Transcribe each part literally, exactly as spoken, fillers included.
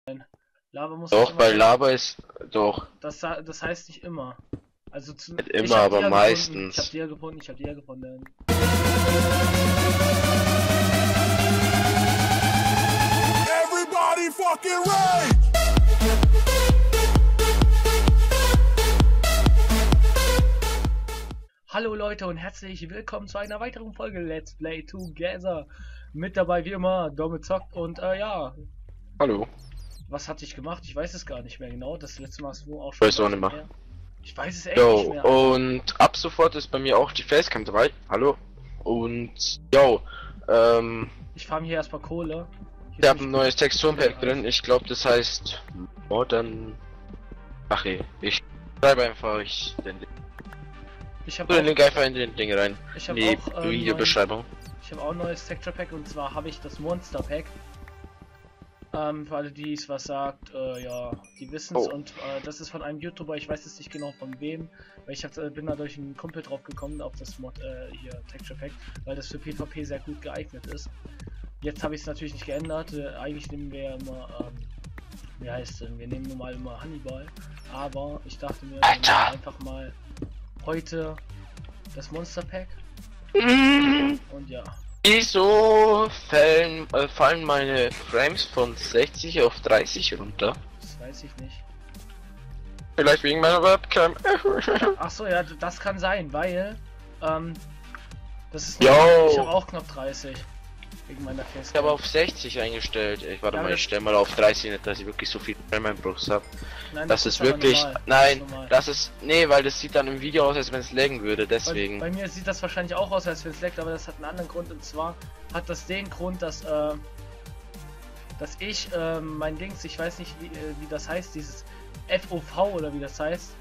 Lava muss Doch, immer bei sein. Lava ist doch. Das, sa- das heißt nicht immer. Also zu, Nicht ich immer, hab aber die ja meistens. Gefunden. Ich hab die ja gefunden, ich hab die ja gefunden. Everybody fucking rage! Hallo Leute und herzlich willkommen zu einer weiteren Folge Let's Play Together. Mit dabei wie immer Domme zockt und äh, ja. Hallo. Was hatte ich gemacht? Ich weiß es gar nicht mehr genau. Das letzte Mal ist wo auch schon. Weiß auch nicht mehr. Her. Ich weiß es echt Jo, nicht mehr. und ab sofort ist bei mir auch die Facecam dabei. Hallo. Und jo, ähm, Ich farm hier erstmal Kohle. Hier ich habe ist ein nicht- neues Texturenpack drin. Ich glaube, das heißt Modern. Ach je, ich schreibe einfach ich den, Ich habe den auch, Link einfach in den Ding rein. ich hab Die auch, ähm, Videobeschreibung. ich habe auch ein neues Texture Pack und zwar habe ich das Monster Pack. Ähm, für alle, die es was sagt, äh, ja, die wissen es Oh. und äh, das ist von einem YouTuber, ich weiß jetzt nicht genau von wem, weil ich hab, äh, bin da durch einen Kumpel drauf gekommen auf das Mod, äh, hier Texture Pack, weil das für PvP sehr gut geeignet ist. Jetzt habe ich es natürlich nicht geändert, äh, eigentlich nehmen wir ja immer, ähm, wie heißt denn, wir nehmen normal immer Hannibal, aber ich dachte mir, wir nehmen Alter. einfach mal heute das Monster Pack Mhm. und ja. Wieso fallen, äh, fallen meine Frames von sechzig auf dreißig runter? Das weiß ich nicht. Vielleicht wegen meiner Webcam. Ach so, ja, das kann sein, weil ähm, das ist Yo. ich habe auch knapp dreißig wegen meiner Ich Festplatte. habe auf sechzig eingestellt. Ich warte Ja, mal, das- ich stelle mal auf dreißig, nicht, dass ich wirklich so viel Frame-Einbruchs habe. Nein, Das ist aber wirklich, normal. nein, Das ist normal. das ist, nee, weil das sieht dann im Video aus, als wenn es laggen würde, Bei, deswegen. bei mir sieht das wahrscheinlich auch aus, als wenn es leckt, aber das hat einen anderen Grund und zwar hat das den Grund, dass äh, dass ich äh, mein Dings, ich weiß nicht wie, äh, wie das heißt, dieses F O V oder wie das heißt.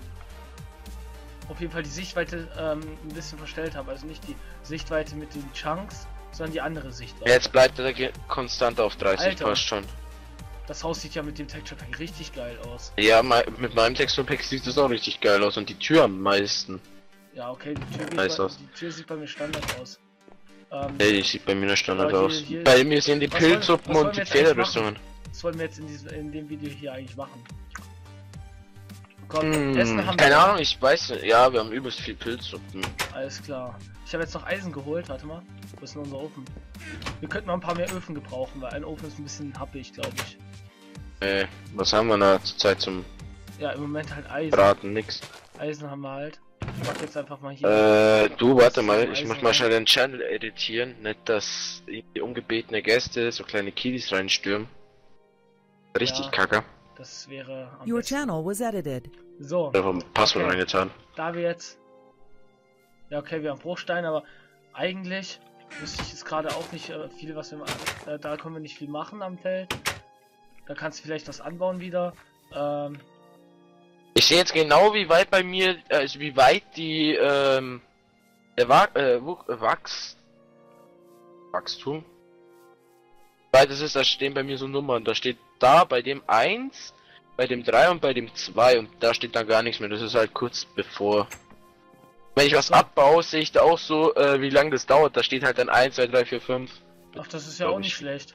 Auf jeden Fall die Sichtweite ähm, ein bisschen verstellt habe, also nicht die Sichtweite mit den Chunks, sondern die andere Sichtweite. Jetzt bleibt er ge- konstant auf dreißig, Alter. passt schon. Das Haus sieht ja mit dem Texture Pack richtig geil aus. Ja, mei- mit meinem Texturpack sieht das auch richtig geil aus und die Tür am meisten. Ja, okay, die Tür, geht Nice bei, aus. die Tür sieht bei mir Standard aus. Ähm, Nee, die sieht bei mir nur Standard Aber hier- aus. hier- Bei mir sind die Was wollen- Pilzsuppen was wollen und die wir jetzt eigentlich Pferderüstungen. was wollen wir jetzt in, diesem, in dem Video hier eigentlich machen? Komm, Hm, Essen haben keine wir. Ahnung, ich weiß nicht. Ja, wir haben übelst viel Pilzsuppen. Alles klar. Ich habe jetzt noch Eisen geholt, warte mal. Wo ist denn unser Ofen? Wir könnten mal ein paar mehr Öfen gebrauchen, weil ein Ofen ist ein bisschen happig, glaube ich. Äh, was haben wir da zur Zeit zum Ja, im Moment halt Eisen. Braten? Nix. Eisen haben wir halt. Ich mach jetzt einfach mal hier. Äh, du, warte mal, Eisen ich muss rein. mal schnell den Channel editieren, nicht dass die ungebetene Gäste so kleine Kiddies reinstürmen. Richtig Ja. kacke. Das wäre am Your besten. channel was edited. So, Da vom Passwort Okay. reingetan. da wir jetzt... Ja, okay, wir haben Bruchstein, aber eigentlich wüsste ich jetzt gerade auch nicht äh, viel, was wir machen. Äh, da können wir nicht viel machen am Feld. Da kannst du vielleicht was anbauen wieder. Ähm, Ich sehe jetzt genau, wie weit bei mir, also wie weit die, ähm, der Wa äh, Wuch- äh, Wachs, Wachstum, wie weit es ist, da stehen bei mir so Nummern. Da steht da bei dem eins, bei dem drei und bei dem zwei und da steht dann gar nichts mehr. Das ist halt kurz bevor. Wenn ich was So. abbaue, sehe ich da auch so, äh, wie lange das dauert. Da steht halt dann eins, zwei, drei, vier, fünf. ach, das ist ja Glaub auch nicht ich. schlecht.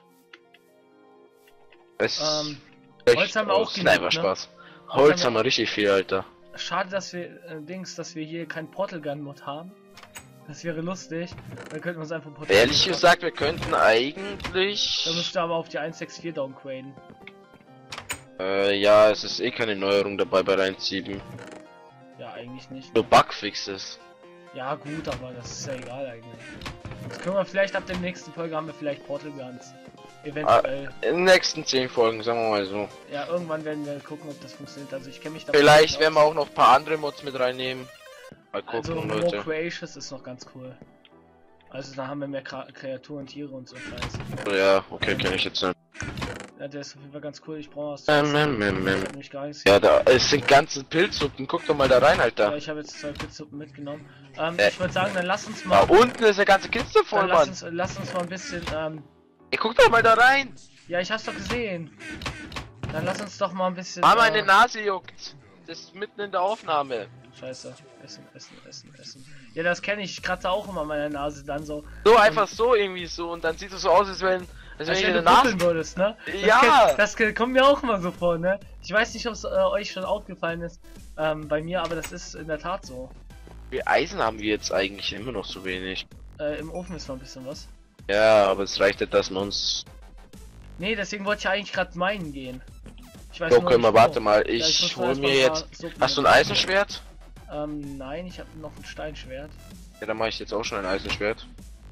Es Ähm, echt Holz haben wir auch aus. genug, Nein, war ne? Spaß. Holz Holz haben wir- haben wir richtig viel, Alter. Schade, dass wir, äh, Dings, dass wir hier kein Portal Gun Mod haben. Das wäre lustig. Dann könnten wir uns einfach Portal Ehrlich Gun- gesagt, wir könnten eigentlich... Da müsste aber auf die eins sechs vier downgraden. Äh, ja, es ist eh keine Neuerung dabei bei eins sieben. Ja, eigentlich nicht. Nur Bugfixes. Ja, gut, aber das ist ja egal eigentlich. Das können wir vielleicht ab der nächsten Folge haben wir vielleicht Portal Guns. Eventuell. In den nächsten zehn Folgen, sagen wir mal so. Ja, irgendwann werden wir gucken, ob das funktioniert. Also ich kenne mich da Vielleicht nicht werden wir aus. auch noch ein paar andere Mods mit reinnehmen. Mal Also gucken, More Leute. Creatious ist noch ganz cool. Also da haben wir mehr Kra Kreaturen, Tiere und so Scheiß. Ja, okay, kenne ich jetzt nicht. Ja, der ist auf jeden Fall ganz cool. Ich brauche was. Ähm, ähm, ähm, ähm. Nämlich gar nichts. Ja, da es sind ganze Pilzsuppen. Guck doch mal da rein, Ja, Alter. ich habe jetzt zwei Pizzuppen mitgenommen. Ähm, Äh. ich würde sagen, dann lass uns Da mal. unten ist eine ganze Kiste voll, Dann lass Mann. uns, lass uns mal ein bisschen. Ähm, Ey, guck doch mal da rein. ja, ich hab's doch gesehen. Dann lass uns doch mal ein bisschen. Ah, äh, meine Nase juckt. Das ist mitten in der Aufnahme. Scheiße. Essen, essen, essen, essen. Ja, das kenne ich. Ich kratze auch immer meine Nase dann so. So einfach so irgendwie so und dann sieht es so aus, als wenn als Als wenn wenn ich du danach... buckeln würdest, ne? Das Ja! kenn- Das ke- kommt mir auch immer so vor, ne? Ich weiß nicht, ob es äh, euch schon aufgefallen ist, ähm, bei mir, aber das ist in der Tat so. Wie Eisen haben wir jetzt eigentlich immer noch so wenig. Äh, im Ofen ist noch ein bisschen was. Ja, aber es reicht nicht, dass man uns... Nee, deswegen wollte ich eigentlich gerade meinen gehen. Ich weiß So, nur können wir, nicht wo. warte mal, Ja, ich muss nur hol erst mal mir ein paar jetzt... Suppen Hast du ein nehmen. Eisenschwert? Ähm, nein, ich habe noch ein Steinschwert. Ja, dann mache ich jetzt auch schon ein Eisenschwert.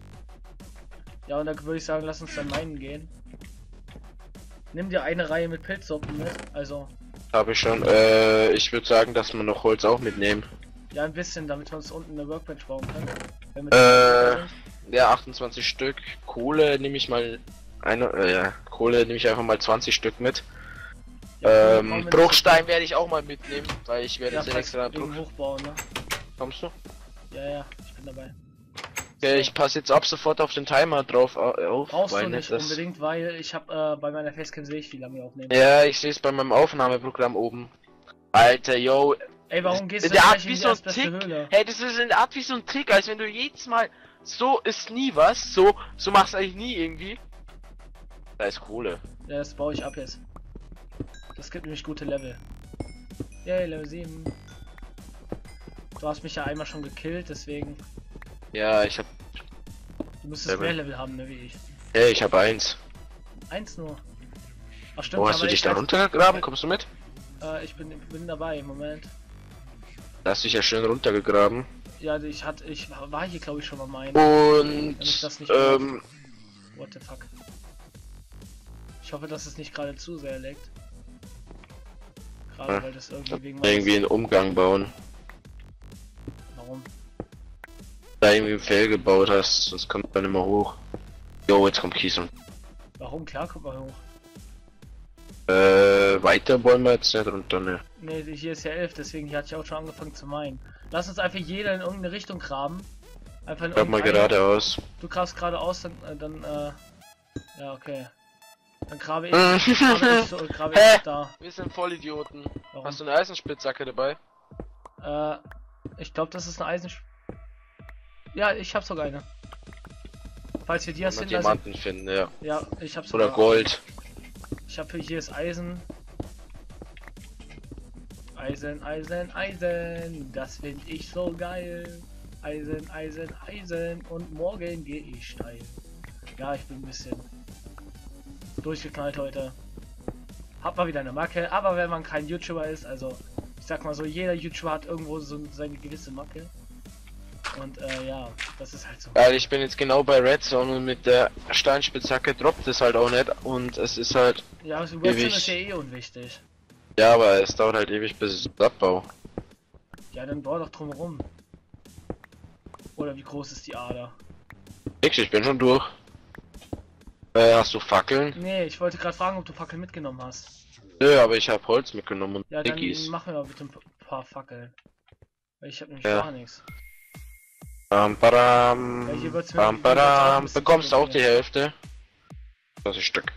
Ja, und da würde ich sagen, lass uns dann meinen gehen. Nimm dir eine Reihe mit Pilzsuppen mit, also... Habe ich schon. Äh, ich würde sagen, dass wir noch Holz auch mitnehmen. Ja, ein bisschen, damit wir uns unten eine Workbench bauen können. Wenn wir Äh, sind. ja, achtundzwanzig Stück. Kohle nehme ich mal eine, äh, ja, Kohle nehme ich einfach mal zwanzig Stück mit. Ja, Kohle brauchen ähm, wir nicht Bruchstein werde ich auch mal mitnehmen, weil ich so werde viel. jetzt Ja, den extra wegen Bruch... Hochbauen, ne? Kommst du? Ja, ja, ich bin dabei. Ja, ich passe jetzt ab sofort auf den Timer drauf au- auf, Brauchst weil du nicht das... unbedingt, weil ich habe äh, bei meiner Facecam sehe ich, wie lange wir aufnehmen. Ja, ich sehe es bei meinem Aufnahmeprogramm oben. Alter, yo. Ey, warum gehst du der Art gleich wie in die so ein erstbeste Tick. Höhle? Hey, das ist eine Art wie so ein Trick, als wenn du jedes Mal so ist nie was, so so machst du eigentlich nie irgendwie. Da ist Kohle. Ja, das baue ich ab jetzt. Das gibt nämlich gute Level. Yay, Level sieben. Du hast mich ja einmal schon gekillt, deswegen. Ja, ich hab. Du müsstest Level. mehr Level haben, ne, wie ich. Hey, ich hab eins. Eins nur. Ach stimmt, Wo hast aber du dich ich da weiß- runtergegraben? Kommst du mit? Äh, ich bin, bin dabei, Moment. Da hast du dich ja schön runtergegraben. Ja, ich hatte, ich war hier glaube ich schon mal mein. Und Wenn ich das nicht ähm, What the fuck. Ich hoffe, dass es nicht gerade zu sehr leckt. Gerade Ja, weil das irgendwie wegen irgendwie einen Umgang bauen. Warum? Da irgendwie ein Fell gebaut hast, sonst kommt man immer hoch. Jo, jetzt kommt Kies und. Warum? Klar, kommt mal hoch. Äh, weiter wollen wir jetzt nicht runter, ne? Ne, hier ist ja elf, deswegen hier hatte ich auch schon angefangen zu meinen. Lass uns einfach jeder in irgendeine Richtung graben. Einfach in Grab mal irgendeine- geradeaus. Du grabst geradeaus, dann, äh, dann, äh, ja, okay. Dann grabe ich, grabe ich, so, grabe Hä? ich da. Wir sind Vollidioten. Warum? Hast du eine Eisenspitzhacke dabei? Äh, ich glaube, das ist eine Eisen... Ja, ich habe sogar eine. Falls wir die erst Wenn wir finden, also, Diamanten finden, ja. ja, ich habe sogar... Oder Gold. Ich habe hier ist Eisen. Eisen, Eisen, Eisen. Das finde ich so geil. Eisen, Eisen, Eisen. Und morgen gehe ich steil. Ja, ich bin ein bisschen durchgeknallt heute. Hab mal wieder eine Macke. Aber wenn man kein YouTuber ist, also ich sag mal so, jeder YouTuber hat irgendwo so seine gewisse Macke. Und äh, ja, das ist halt so. Weil ich bin jetzt genau bei Redstone und mit der Steinspitzhacke droppt es halt auch nicht und es ist halt, Ja, also Redstone ewig. ist ja eh unwichtig. ja, aber es dauert halt ewig bis es abbau. Ja, dann bau doch drumherum. Oder wie groß ist die Ader? Nix, ich bin schon durch. Äh, hast du Fackeln? Nee, ich wollte gerade fragen, ob du Fackeln mitgenommen hast. Nö, aber ich habe Holz mitgenommen und Ja, dann Dickis. machen wir mal bitte ein p- paar Fackeln. Weil ich habe nämlich Ja. gar nichts. Bam, badam, Ja, hier wird's mir- bam, hier wird's auch ein badam. bisschen Bekommst auch schwierig. die Hälfte. zwanzig Stück.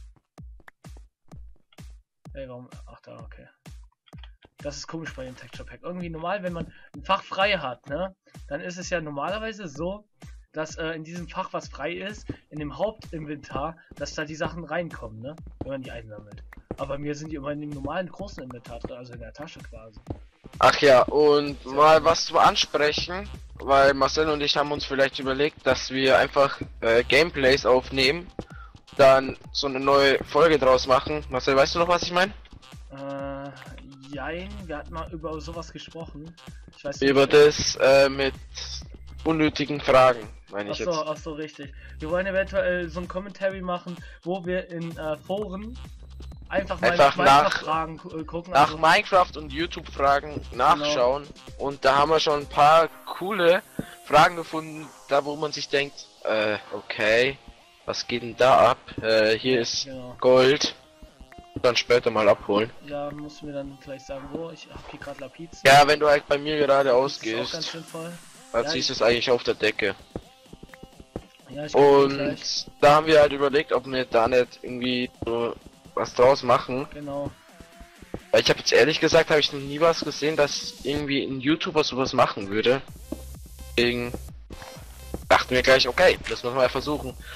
Ey, warum? Ach da, okay. Das ist komisch bei dem Texture Pack. Irgendwie normal, wenn man ein Fach frei hat, ne? Dann ist es ja normalerweise so, dass äh, in diesem Fach, was frei ist, in dem Hauptinventar, dass da die Sachen reinkommen, ne? Wenn man die einsammelt. Aber bei mir sind die immer in dem normalen großen Inventar drin, also in der Tasche quasi. Ach ja, und mal was zu ansprechen, weil Marcel und ich haben uns vielleicht überlegt, dass wir einfach äh, Gameplays aufnehmen, dann so eine neue Folge draus machen. Marcel, weißt du noch, was ich meine? Äh, jein, wir hatten mal über sowas gesprochen. Ich weiß Über nicht, das äh, mit unnötigen Fragen, meine Ach ich so, jetzt. ach so, richtig. Wir wollen eventuell so ein Commentary machen, wo wir in äh, Foren einfach mal Einfach nach- Fragen gu- gucken. Nach also, Minecraft und YouTube Fragen nachschauen Genau. und da haben wir schon ein paar coole Fragen gefunden, da wo man sich denkt, äh, okay, was geht denn da ab? Äh, hier ist genau. Gold. Dann später mal abholen. Ja, musst du mir dann gleich sagen, wo. Ich hab hier gerade Lapiz. Ja, wenn du halt bei mir gerade Das ist auch ganz ausgehst, sinnvoll. dann Ja, siehst du ich- es eigentlich auf der Decke. Ja, ich guck gleich. Und da haben wir halt überlegt, ob wir da nicht irgendwie so was draus machen. Genau. Weil ich habe jetzt ehrlich gesagt, habe ich noch nie was gesehen, dass irgendwie ein YouTuber sowas machen würde. Deswegen dachten wir gleich, okay, das müssen wir mal versuchen.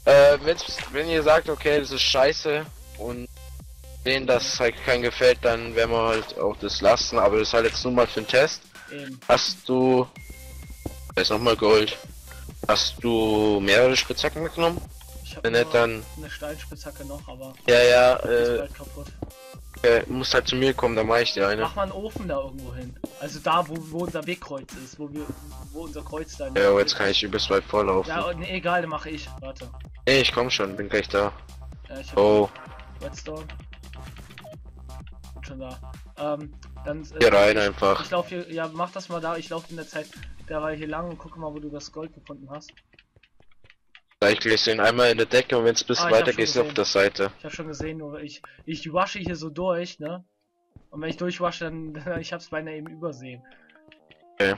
Äh, wenn's, wenn ihr sagt, okay, das ist scheiße und denen das halt kein gefällt, dann werden wir halt auch das lassen, aber das ist halt jetzt nur mal für den Test. Eben. Hast du... Da ist nochmal Gold. Hast du mehrere Spitzhacken mitgenommen? Ich hab Wenn nur nicht, dann... eine Steinspitzhacke noch, aber Ja, ja, die ist äh, bald kaputt. äh, musst halt zu mir kommen, dann mach ich dir eine. Mach mal einen Ofen da irgendwo hin. Also da, wo, wo unser Wegkreuz ist, wo wir, wo unser Kreuz da ist. Ja, aber jetzt kann ich übelst weit vorlaufen. Ja, nee, egal, dann mache ich. Warte. Nee, ich komm schon, bin gleich da. Ja, ich hab Oh, Redstone. Bin schon da. Ähm, dann. Äh, hier rein einfach. Ich laufe hier, ja, mach das mal da. Ich laufe in der Zeit derweil hier lang und gucke mal, wo du das Gold gefunden hast. Ich lese ihn einmal in der Decke und wenn es bis Ah, ich weiter hab schon gehst du auf gesehen. der Seite. Ich habe schon gesehen, nur ich ich wasche hier so durch, ne? Und wenn ich durchwasche, dann ich hab's beinahe eben übersehen. Okay.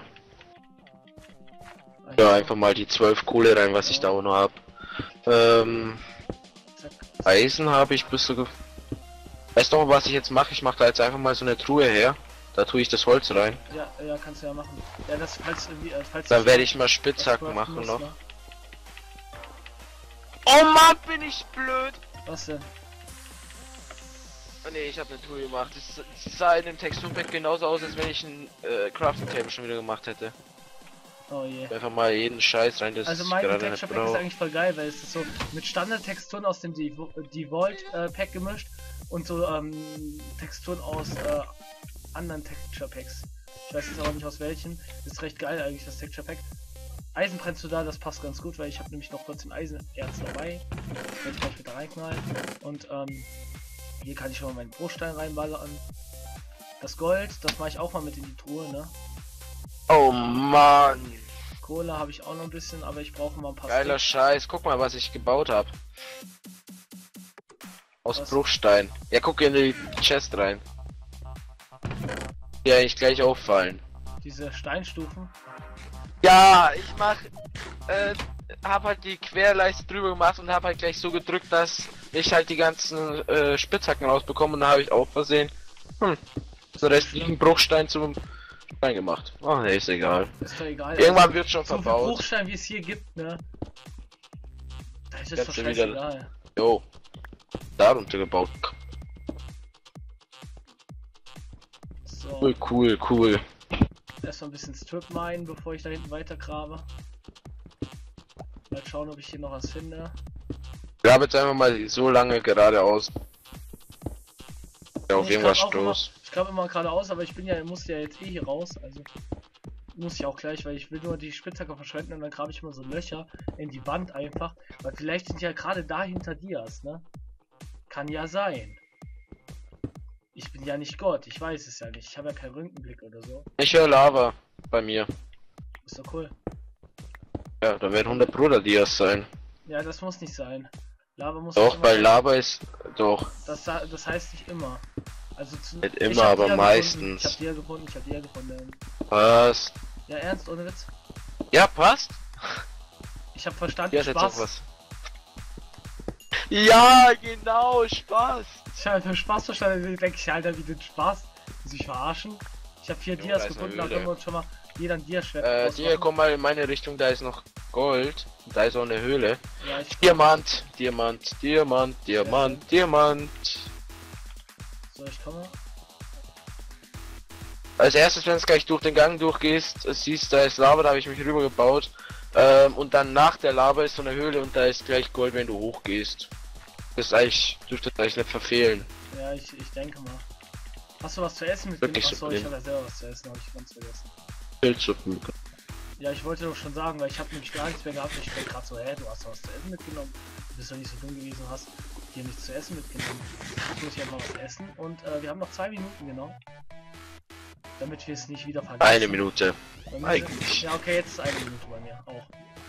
Ah, Ja, hier. einfach mal die zwölf Kohle rein, was ich da auch noch hab. Ähm, Zack. Eisen habe ich bis so. Weißt du, was ich jetzt mache? Ich mache da jetzt einfach mal so eine Truhe her. Da tue ich das Holz rein. Ja, ja, kannst du ja machen. Ja, das falls irgendwie, äh, falls Dann du- werde ich mal das Spitzhacken craften machen musst, noch. ne? Oh Mann, bin ich blöd! Was denn? Oh, nee, ich habe eine Truhe gemacht. Das, das sah in dem Texturpack genauso aus, als wenn ich ein äh, Crafting Table schon wieder gemacht hätte. Oh je. Einfach mal jeden Scheiß rein, das Also ich mein gerade nicht Texture Pack ist brauche. eigentlich voll geil, weil es ist so mit Standardtexturen aus dem Devo- Default äh, Pack gemischt und so ähm, Texturen aus äh, anderen Texture Packs. Ich weiß jetzt aber nicht aus welchen. Ist recht geil eigentlich das Texture Pack. Eisen brennst du da, das passt ganz gut, weil ich habe nämlich noch kurz ein Eisenerz dabei. Das werde ich gleich wieder reinknallen. Und ähm, hier kann ich schon mal meinen Bruchstein reinballern. Das Gold, das mache ich auch mal mit in die Truhe, ne? Oh Mann! Kohle habe ich auch noch ein bisschen, aber ich brauche mal ein paar Geiler Sticks. Scheiß, guck mal, was ich gebaut habe. Aus Was? Bruchstein. Ja, guck in die Chest rein. Die eigentlich gleich auffallen. Diese Steinstufen. Ja, ich mach, äh, hab halt die Querleiste drüber gemacht und hab halt gleich so gedrückt, dass ich halt die ganzen äh, Spitzhacken rausbekomme und dann habe ich auch versehen, hm, so restlichen Bruchstein zum Stein gemacht. Ach, nee, ist egal. Ist doch egal. Irgendwann Also, wird schon so viel verbaut. Bruchstein, wie es hier gibt, ne? Da ist es Kannst doch du wieder- scheißegal. Jo, darunter gebaut. So, Cool, cool, cool. erstmal ein bisschen Strip minen, bevor ich da hinten weiter grabe. Mal schauen, ob ich hier noch was finde. Grab jetzt einfach mal so lange geradeaus. Ja, auf Ich irgendwas grab auch immer- stoß. Ich grabe immer geradeaus, aber ich bin ja, musste ja jetzt eh hier raus, also muss ich auch gleich, weil ich will nur die Spitzhacke verschwenden und dann grabe ich immer so Löcher in die Wand einfach, weil vielleicht sind ja gerade da hinter Dias, ne? Kann ja sein. Ich bin ja nicht Gott, ich weiß es ja nicht. Ich habe ja keinen Röntgenblick oder so. Ich höre Lava bei mir. Ist doch cool. Ja, da werden hundert Bruder Dias sein. Ja, das muss nicht sein. Lava muss Doch, nicht bei immer- Lava ist doch. Das, sa- das heißt nicht immer. Also zu, Nicht ich immer, hab aber Dia meistens. Gefunden. Ich hab Dia gefunden, ich hab Dia gefunden. Was? Ja, ernst, ohne Witz. Ja, passt. Ich hab verstanden, Hier ist jetzt auch Spaß. was. Ja, genau, Spaß. Ich habe für Spaß verstanden, denke ich, Alter, wie den Spaß. Sich verarschen. Ich habe vier Jo, Dias da ist eine gefunden, da Höhle. können wir uns schon mal jeder ein Dia-Schwert Äh, ausmachen. dir, komm mal in meine Richtung, da ist noch Gold. Da ist auch eine Höhle. Ja, ich Diamant, Diamant, Diamant, Diamant, Diamant. So, ich komme. Als erstes, wenn du gleich durch den Gang durchgehst, äh, siehst, da ist Lava, da habe ich mich rüber gebaut. Ähm, und dann nach der Lava ist so eine Höhle und da ist gleich Gold, wenn du hochgehst. Das ist eigentlich, dürfte das eigentlich nicht verfehlen. Ja, ich, ich denke mal. Hast du was zu essen mitgenommen? Wirklich so Achso, ich blind. habe ja selber was zu essen, habe ich ganz vergessen. Pilzsuppen. Ja, ich wollte doch schon sagen, weil ich habe nämlich gar nichts mehr gehabt. Ich bin gerade so, hä, du hast was zu essen mitgenommen. Du bist doch nicht so dumm gewesen, hast hier nichts zu essen mitgenommen. Ich muss ja mal was essen und äh, wir haben noch zwei Minuten genau. Damit wir es nicht wieder vergessen. Eine Minute. Bei mir eigentlich. Sind, ja, okay, jetzt ist eine Minute bei mir auch.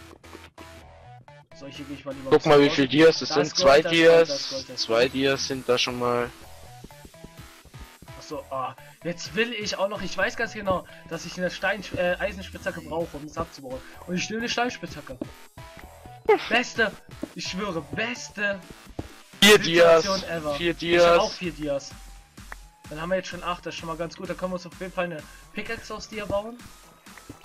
So, hier gehe ich mal lieber. Guck ein mal, wie bisschen viel raus. Dias es Da sind. ist Zwei Gold, da ist Gold, da ist Dias. Gold, da ist Zwei Gold. Dias sind da schon mal. Achso, ah, jetzt will ich auch noch, ich weiß ganz genau, dass ich eine Stein äh, Eisenspitzhacke brauche, um es abzubauen. Und ich nehme eine Steinspitzhacke. Beste, ich schwöre, beste Vier Dias. Situation ever. Vier Ich habe auch Dias. vier Dias. Dann haben wir jetzt schon acht, das ist schon mal ganz gut. Da können wir uns auf jeden Fall eine Pickaxe aus Dia bauen.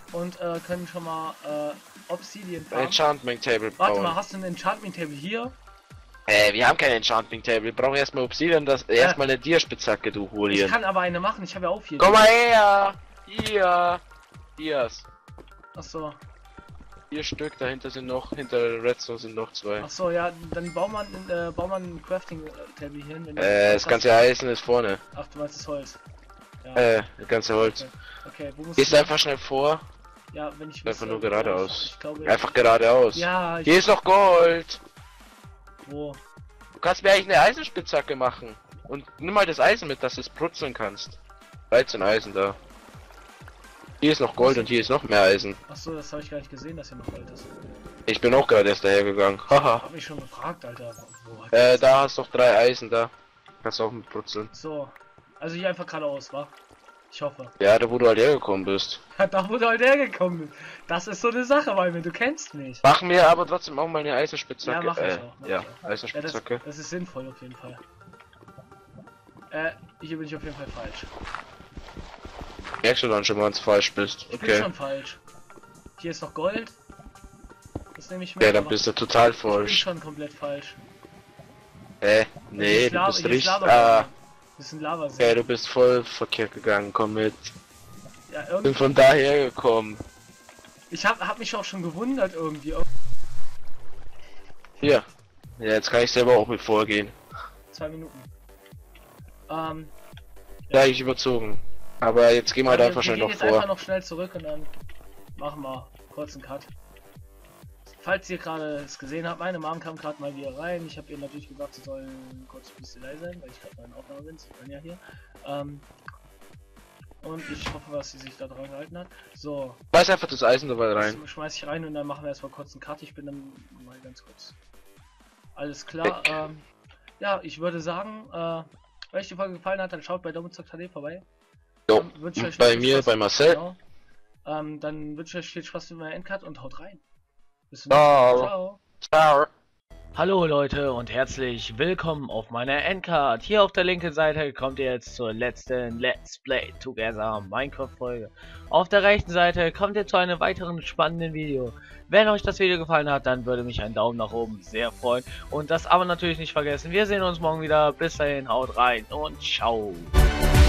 und äh, können schon mal äh, Obsidian farmen. Enchantment Table bauen. Warte mal, hast du ein Enchantment Table hier? Äh, wir haben kein Enchantment Table. Wir brauchen erstmal Obsidian, das äh, erstmal eine Dierspitzhacke, du Ich Julien. kann aber eine machen, ich habe ja auch hier. Komm mal her! Hier! Hier. Achso. Vier Stück, dahinter sind noch, hinter Redstone sind noch zwei. Achso, ja, dann bau man, äh, bau man ein Crafting Table hier hin. Wenn Äh, das ganze Eisen ist vorne. Ach, du meinst das Holz. Ja. Äh, das ganze Holz. Okay, okay, wo muss Gehst ich... einfach schnell vor. Ja, wenn ich... Einfach wüsste, nur geradeaus. Ich glaube... Einfach geradeaus. Ja, ich... Hier ist noch Gold. Wo? Du kannst mir eigentlich eine Eisenspitzhacke machen. Und nimm mal das Eisen mit, dass du es brutzeln kannst. dreizehn Eisen da. Hier ist noch Gold und hier ist noch mehr Eisen. Achso, das habe ich gar nicht gesehen, dass hier noch Gold ist. Ich bin auch gerade erst daher gegangen. Haha. Hab mich schon gefragt, Alter. Wo hat Äh, das- da hast du noch drei Eisen da. Kannst du auch mit brutzeln. So. Also hier einfach geradeaus, wa? Ich hoffe. Ja, da wo du halt hergekommen bist. Ja, da wo du halt hergekommen bist. Das ist so eine Sache, weil du kennst mich. Mach mir aber trotzdem auch mal eine Eisenspitzhacke. Ja, mach ich äh, auch, mach ja, ich auch. Ja, das, Eisenspitzhacke. das ist sinnvoll auf jeden Fall. Äh, hier bin ich auf jeden Fall falsch. Merkst du dann schon, wenn du falsch bist. Ich bin Okay. schon falsch. Hier ist noch Gold. Das nehme ich mit. Ja, dann aber bist du total ich bin falsch. schon komplett falsch. Hä? Hier Nee, ist du Lava- bist hier ist richtig. Lava- Ah, Das ist ein Lava. ja, du bist voll verkehrt gegangen. Komm mit. Ja, Bin irgendwie. von daher gekommen. Ich hab, hab mich auch schon gewundert irgendwie. Hier. Ja, jetzt kann ich selber auch mit vorgehen. Zwei Minuten. Ähm. Ja, ich überzogen. Aber jetzt gehen wir halt wir, einfach wir schnell gehen noch jetzt einfach vor. noch schnell zurück und dann machen wir kurz einen Cut. Falls ihr gerade es gesehen habt, meine Mom kam gerade mal wieder rein. Ich habe ihr natürlich gesagt, sie soll kurz ein bisschen leise sein, weil ich gerade bei einer Aufnahme bin. Sie waren ja hier. Ähm, und ich hoffe, dass sie sich da dran gehalten hat. So, Schmeiß einfach das Eisen dabei rein. das schmeiß ich rein und dann machen wir erstmal kurz einen Cut. Ich bin dann mal ganz kurz. Alles klar. Weg. Ähm, ja, ich würde sagen, äh, wenn euch die Folge gefallen hat, dann schaut bei Domizock H D vorbei. Jo, Dann wünsche ich euch und bei viel mir, Spaß. bei Marcel. Genau. Ähm, dann wünsche ich euch viel Spaß mit meinem Endcut und haut rein. Bis zum Ciao. nächsten Mal. Ciao. Ciao. Hallo Leute und herzlich willkommen auf meiner Endcard. Hier auf der linken Seite kommt ihr jetzt zur letzten Let's Play Together Minecraft Folge. Auf der rechten Seite kommt ihr zu einem weiteren spannenden Video. Wenn euch das Video gefallen hat, dann würde mich ein Daumen nach oben sehr freuen. Und das aber natürlich nicht vergessen. Wir sehen uns morgen wieder. Bis dahin, haut rein und ciao.